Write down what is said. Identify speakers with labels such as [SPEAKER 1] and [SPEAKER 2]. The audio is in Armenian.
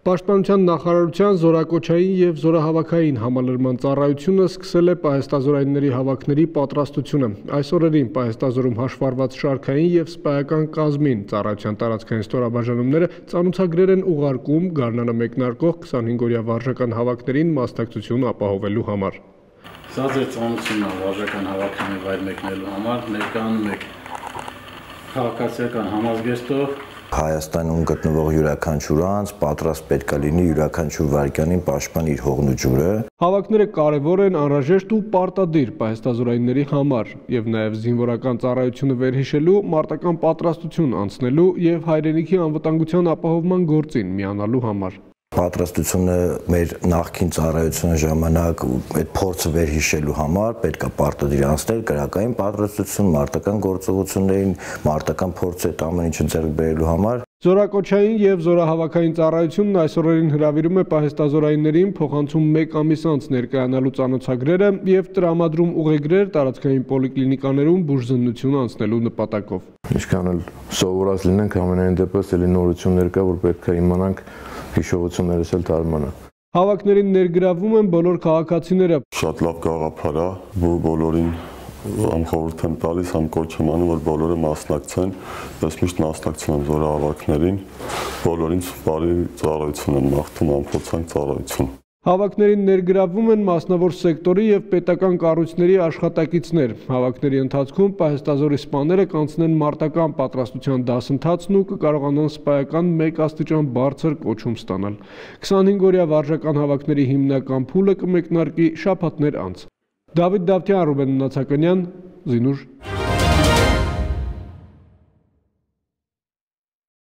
[SPEAKER 1] Պաշտպանության նախարարության զորակոչային և զորահավաքային համալրման ծառայությունը սկսել է պահեստազորայինների հավաքների պատրաստությունը։ Այս օրերին պահեստազորում հաշվառված շարքային և սպայական կազմին ծառայության տարածքային ստորաբաժանումները ծանուցագրեր են ուղարկում գարնանը մեկնարկող 25-օրյա վարժական հավաքներին մասնակցություն ապահովելու համար։
[SPEAKER 2] Սա ձեր ծանուցումն է վարժական հավաքների վայր մեկնելու համար, ներկան մեկ քաղաքացիական համազգեստով
[SPEAKER 3] Հայաստանում գտնվող յուրաքանչյուր անձ պատրաստ պետք է լինի յուրաքանչյուր վայրկյանին պաշտպան իր հողն ու ջուրը։
[SPEAKER 1] Հավաքները կարևոր են, անհրաժեշտ ու պարտադիր պահեստազորայինների համար եւ նաեւ զինվորական ծառայությունը վերհիշելու, մարտական պատրաստություն անցնելու եւ հայրենիքի անվտանգության ապահովման գործին միանալու համար։
[SPEAKER 3] Պատրաստությունը մեր նախկին ծառայության ժամանակ այդ փորձը վերհիշելու համար պետք է պարտադիր անցնել քրեական պատրաստություն, մարտական գործողություններին, մարտական փորձը այդ ամեն ինչը ձեռք բերելու համար։
[SPEAKER 1] Զորակոչային և զորահավաքային ծառայությունն այս օրերին հրավիրում է պահեստազորայիններին, փոխանցում 1 ամիս անց ներկայանալու ծանոթագրերը և տրամադրում ուղեգրեր տարածքային պոլիկլինիկաներում բուժզննություն անցնելու նպատակով։
[SPEAKER 4] Ինչքան էլ սովորած լինենք, ամենայն դեպս էլի նորություններ կա, որ պետք է իմանանք, հիշողություններս էլ թարմանան։ Հավաքներին ներգրավում են բոլոր քաղաքացիները։
[SPEAKER 5] Շատ լավ գաղափար է, որ բոլորին համ խորհուրդ եմ տալիս, համ կոչ եմ անում, որ բոլորը մասնակցեն, ես միշտ մասնակցում եմ զորահավաքներին, բոլորին բարի ծառայություն եմ մաղթում, անփորձանք ծառայություն։
[SPEAKER 1] Հավաքներին ներգրավում են մասնավոր սեկտորի և պետական կառույցների աշխատակիցներ։ Հավաքների ընթացքում պահեստազորի սպաները կանցնեն մարտական պատրաստության դասընթացն ու կկարողանան սպայական 1 աստիճան բարձր կոչում ստանալ։ 25-օրյա վարժական հավաքների հիմնական փուլը կմեկնարկի շաբաթներ անց։ Դավիթ Դավթյան, Ռուբեն Նացականյան, Զինուր։